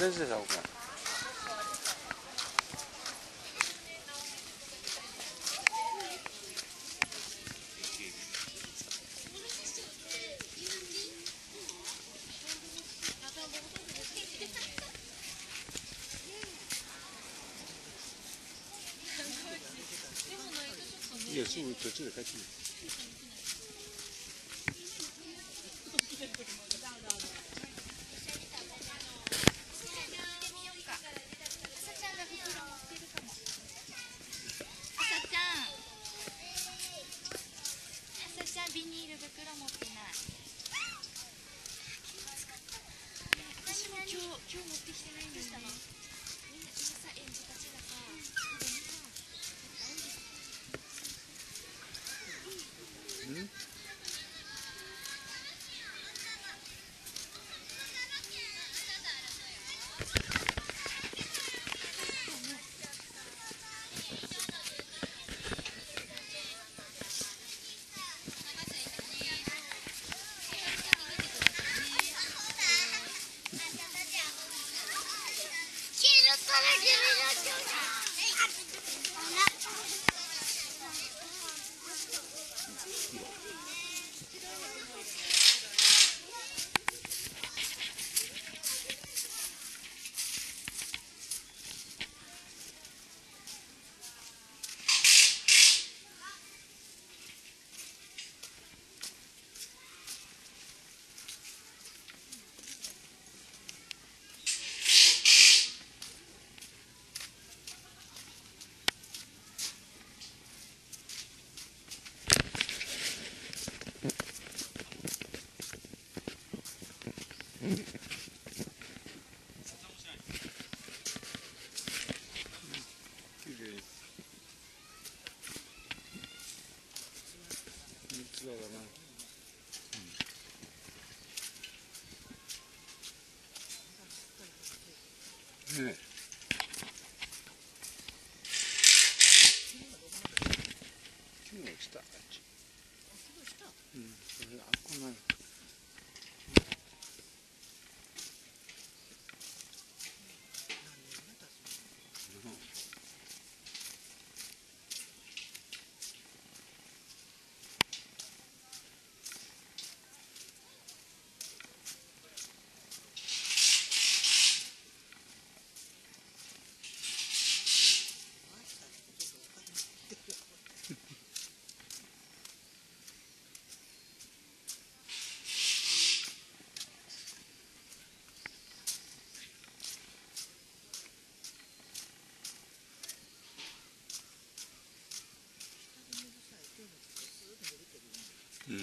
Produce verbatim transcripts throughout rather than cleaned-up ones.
先生さんおかん。いや、すぐ途中で帰ってくる。 ビニール袋持ってない。私も今日今日持ってきてないんですね。みんな今さ園児たちがさ、 うん？そうだな。うん。ねえ。木が落ちた。あっち。うん。それあっこない。うん。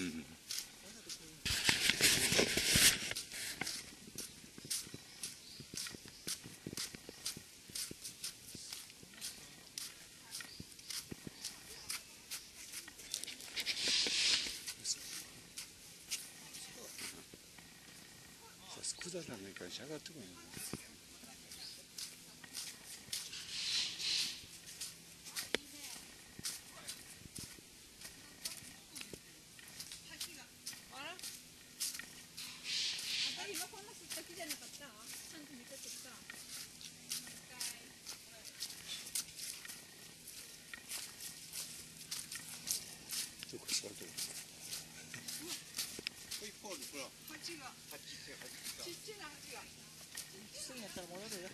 くだらないからしゃがってこいよ。 今こんなすった木じゃなかった？ちゃんと見ててさ。 どこ座るとこ。 一方でほら。 蜂が。 蜂って蜂が。 ちっちゃな蜂が。 すぐやったら戻るよ。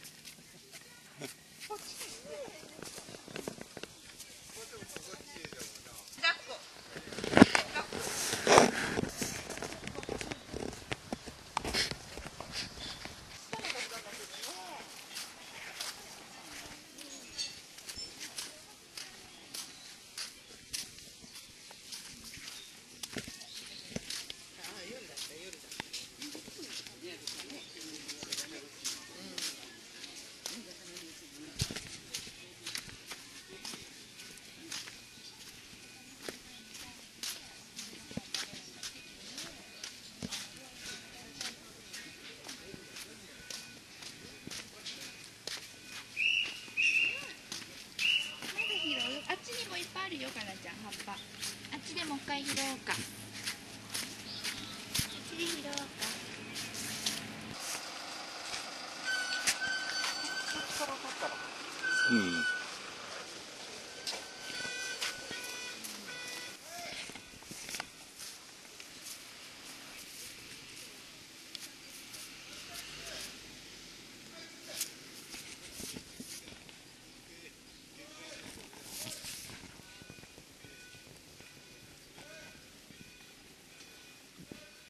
あっちにもいっぱいあるよ、かなちゃん、葉っぱ。あっちでもう一回拾おうか。あっちで拾おうか。 うん